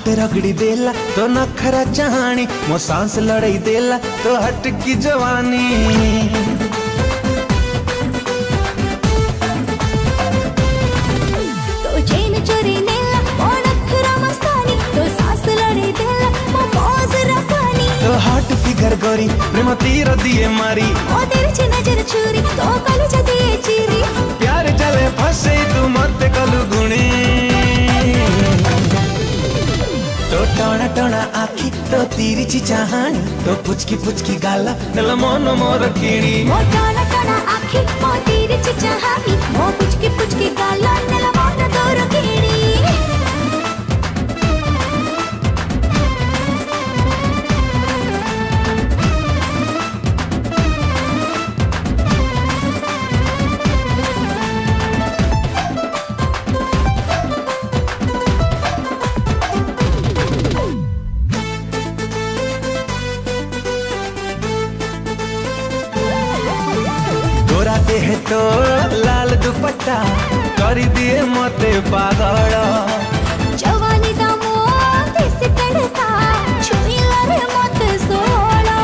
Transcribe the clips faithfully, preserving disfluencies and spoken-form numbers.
हाथ रगड़ी देला तो नखरा चाहानी, मो सांस लड़ई देला तो हट की जवानी। तो चैन चोरी नेला ओ नखरा मस्तानी, तो सांस लड़ई देला मो मौज रखानी। तो हाट फिगर गोरी प्रेम तीर दिए मारी, ओ तेरी नजर छुरी तो कलेजा दिए चीरी। प्यार जले फसे तू मत कलु गुणी। तो टोना टोना आखी तो तिरछी चाहानी, तो पुचकी पुचकी गाला नल मन मोर किणी। मो टोना टोना आखी मो तिरछी चाहानी, मो पुचकी पुचकी गाला नल मन तोर किणी। गोरा देह तो लाल दुपट्टा कर दिए मते पागल। जवानी दा मोती से तड़का छुईला रे मत सोला।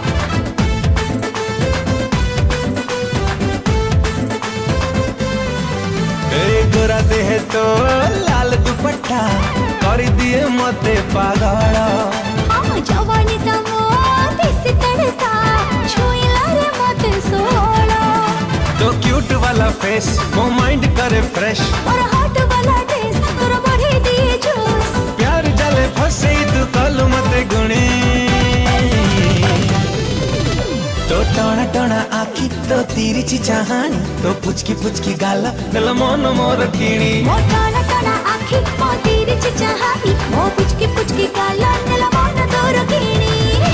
ए गोरा देह तो लाल दुपट्टा कर दिए मते पागल। हाँ जवानी दा मोती से तड़का छुईला रे मत सोला। तो क्यूट वाला फेस को माइंड करे फ्रेश, और हॉट वाला टेस्ट तोर बढ़े दिए जोश। प्यार जले फसे तू कलु मते गुणी। तो टोना टोना आखी तो तिरछी चाहानी, तो पुचकी पुचकी गाला नल मन मोर किणी। मो टोना टोना आखी मो तिरछी चाहानी, मो पुचकी पुचकी गाला नल मन तोर किणी।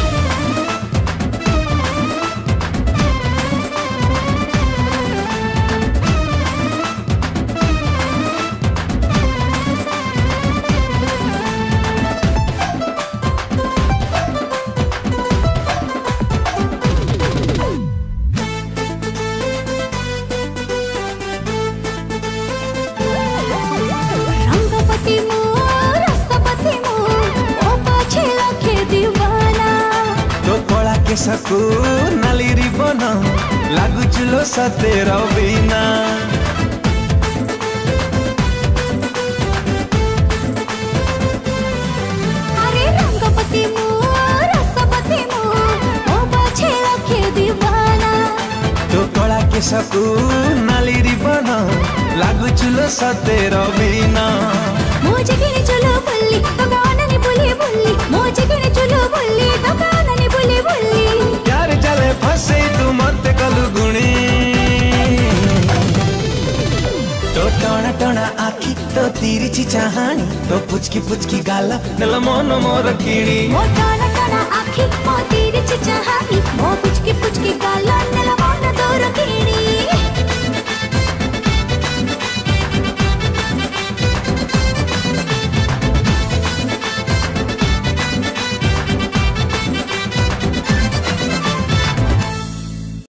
के सकू नाली रिबन लागू चुलो सते रवीना। अरे रंगपति मु रसपति मु ओ बाछे लखे दीवाना। तो कला के सकू नाली रिबन लागू चुलो सते रवीना। मुझे किने चलो बुल्ली तो गाना नी बुली बुल्ली, मुझे किने चलो बुल्ली तो गाना नी बुली बुल्ली। प्यार जले फसे तू मत कलु गुणी। तो टोना टोना आखी तो तिरछी चाहानी, तो पुचकी पुचकी गाला नल मन मोर किणी। मो टोना टोना आखी मो तिरछी चाहानी, मो पुचकी पुचकी गाला नल मन तोर किणी।